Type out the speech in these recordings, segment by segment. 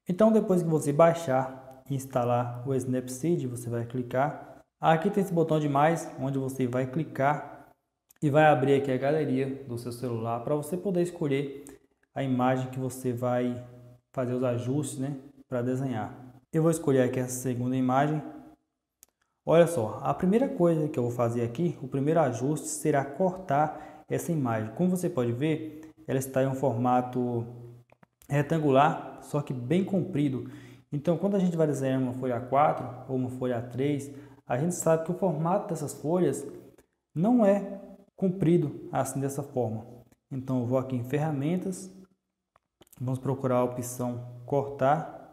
Então, depois que você baixar e instalar o Snapseed, você vai clicar. Aqui tem esse botão de mais, onde você vai clicar e vai abrir aqui a galeria do seu celular para você poder escolher a imagem que você vai fazer os ajustes, né, para desenhar. Eu vou escolher aqui essa segunda imagem. Olha só, a primeira coisa que eu vou fazer aqui, o primeiro ajuste será cortar essa imagem. Como você pode ver, ela está em um formato retangular, só que bem comprido. Então, quando a gente vai desenhar uma folha A4 ou uma folha A3, a gente sabe que o formato dessas folhas não é comprido assim dessa forma. Então, eu vou aqui em ferramentas, vamos procurar a opção cortar.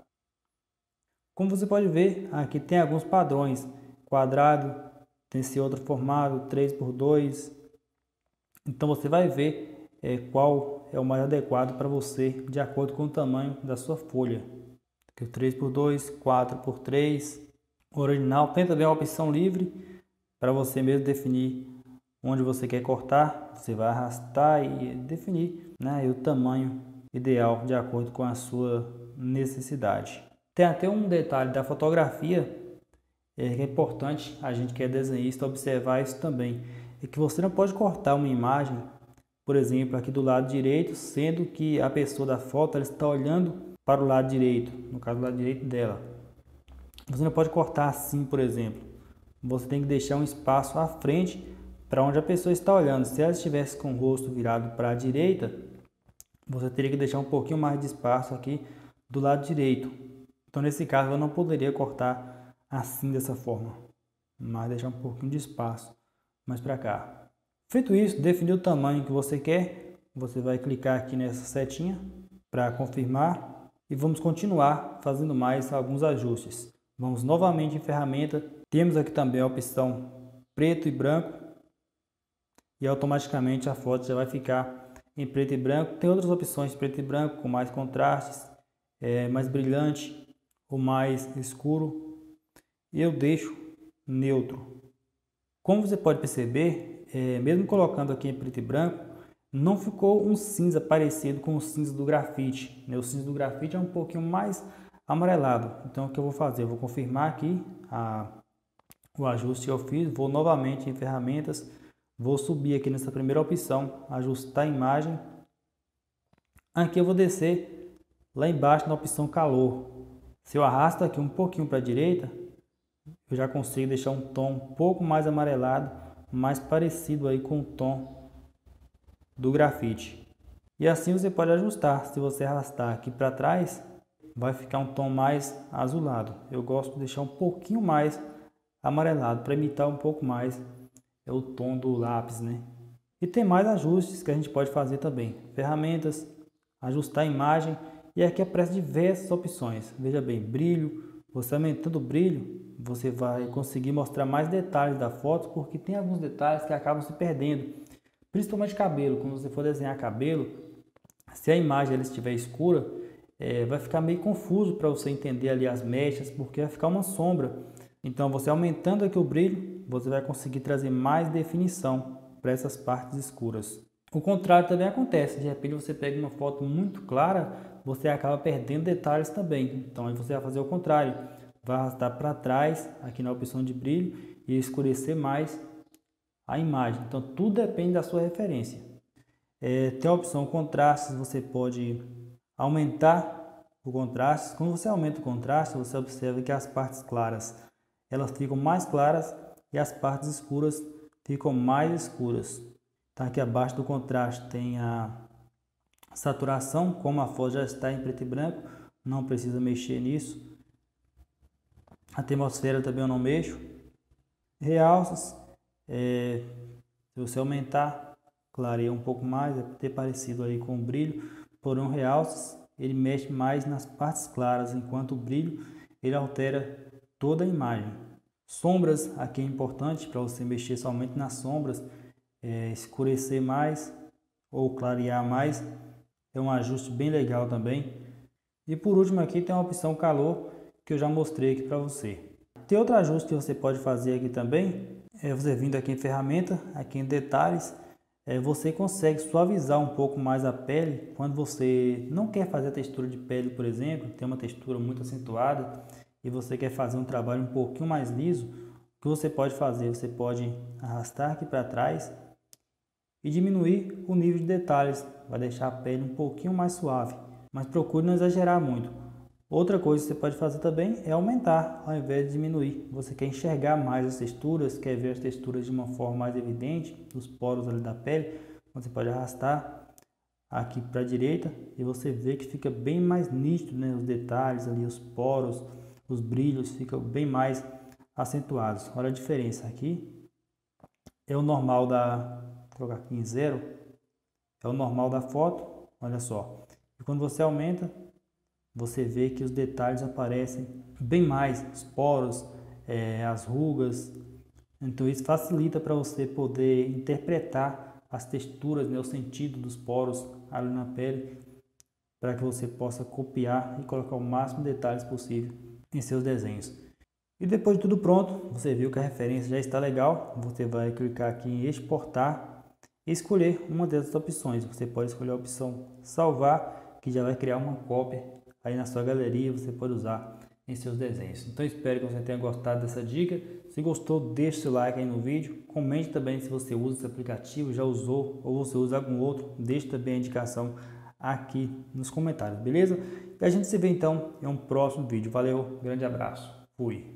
Como você pode ver, aqui tem alguns padrões: quadrado, tem esse outro formato 3x2. Então você vai ver qual é o mais adequado para você de acordo com o tamanho da sua folha. Aqui o 3x2, 4x3. O original tem também a opção livre para você mesmo definir onde você quer cortar. Você vai arrastar e definir, né, o tamanho ideal de acordo com a sua necessidade. Tem até um detalhe da fotografia que é importante a gente que é desenhista observar isso também. É que você não pode cortar uma imagem, por exemplo, aqui do lado direito, sendo que a pessoa da foto ela está olhando para o lado direito, no caso do lado direito dela. Você não pode cortar assim, por exemplo. Você tem que deixar um espaço à frente para onde a pessoa está olhando. Se ela estivesse com o rosto virado para a direita, você teria que deixar um pouquinho mais de espaço aqui do lado direito. Então, nesse caso, eu não poderia cortar assim dessa forma, mas deixar um pouquinho de espaço mais para cá. Feito isso, definir o tamanho que você quer, você vai clicar aqui nessa setinha para confirmar e vamos continuar fazendo mais alguns ajustes. Vamos novamente em ferramenta, temos aqui também a opção preto e branco e automaticamente a foto já vai ficar em preto e branco. Tem outras opções preto e branco com mais contrastes, mais brilhante ou mais escuro, e eu deixo neutro. Como você pode perceber, mesmo colocando aqui em preto e branco, não ficou um cinza parecido com o cinza do grafite. O cinza do grafite é um pouquinho mais amarelado. Então, o que eu vou fazer? Eu vou confirmar aqui o ajuste que eu fiz. Vou novamente em ferramentas. Vou subir aqui nessa primeira opção, ajustar a imagem. Aqui eu vou descer lá embaixo na opção calor. Se eu arrasto aqui um pouquinho para a direita, eu já consigo deixar um tom um pouco mais amarelado, mais parecido aí com o tom do grafite. E assim você pode ajustar. Se você arrastar aqui para trás, vai ficar um tom mais azulado. Eu gosto de deixar um pouquinho mais amarelado para imitar um pouco mais o tom do lápis, né? E tem mais ajustes que a gente pode fazer também. Ferramentas, ajustar a imagem, e aqui aparece diversas opções. Veja bem, brilho. Você aumentando o brilho, você vai conseguir mostrar mais detalhes da foto, porque tem alguns detalhes que acabam se perdendo. Principalmente cabelo. Quando você for desenhar cabelo, se a imagem ela estiver escura, vai ficar meio confuso para você entender ali as mechas, porque vai ficar uma sombra. Então, você aumentando aqui o brilho, você vai conseguir trazer mais definição para essas partes escuras. O contrário também acontece. De repente, você pega uma foto muito clara, você acaba perdendo detalhes também. Então, aí você vai fazer o contrário. Vai arrastar para trás, aqui na opção de brilho, e escurecer mais a imagem. Então, tudo depende da sua referência. Tem a opção contrastes, você pode aumentar o contraste. Quando você aumenta o contraste, você observa que as partes claras elas ficam mais claras e as partes escuras ficam mais escuras. Então, aqui abaixo do contraste tem a saturação, como a foto já está em preto e branco, não precisa mexer nisso. A atmosfera também eu não mexo. Realças, se você aumentar, clareia um pouco mais, é ter parecido aí com o brilho. Porém, realças, ele mexe mais nas partes claras, enquanto o brilho ele altera toda a imagem. Sombras, aqui é importante para você mexer somente nas sombras, escurecer mais ou clarear mais, é um ajuste bem legal também. E por último aqui tem a opção calor, que eu já mostrei aqui para você. Tem outro ajuste que você pode fazer aqui também, você vindo aqui em ferramenta, aqui em detalhes, você consegue suavizar um pouco mais a pele quando você não quer fazer a textura de pele, por exemplo, tem uma textura muito acentuada e você quer fazer um trabalho um pouquinho mais liso. O que você pode fazer? Você pode arrastar aqui para trás e diminuir o nível de detalhes, vai deixar a pele um pouquinho mais suave, mas procure não exagerar muito. Outra coisa que você pode fazer também é aumentar ao invés de diminuir. Você quer enxergar mais as texturas, quer ver as texturas de uma forma mais evidente, dos poros ali da pele, você pode arrastar aqui para a direita e você vê que fica bem mais nítido, né? Os detalhes ali, os poros, os brilhos ficam bem mais acentuados. Olha a diferença aqui. É o normal vou colocar aqui em 0, é o normal da foto, olha só. E quando você aumenta, você vê que os detalhes aparecem bem mais, os poros, as rugas. Então isso facilita para você poder interpretar as texturas, né, o sentido dos poros ali na pele, para que você possa copiar e colocar o máximo de detalhes possível em seus desenhos. E depois de tudo pronto, você viu que a referência já está legal, você vai clicar aqui em exportar e escolher uma dessas opções. Você pode escolher a opção salvar, que já vai criar uma cópia aí na sua galeria, você pode usar em seus desenhos. Então espero que você tenha gostado dessa dica. Se gostou, deixe seu like aí no vídeo, comente também se você usa esse aplicativo, já usou ou você usa algum outro, deixe também a indicação aqui nos comentários, beleza? E a gente se vê então em um próximo vídeo. Valeu, grande abraço, fui!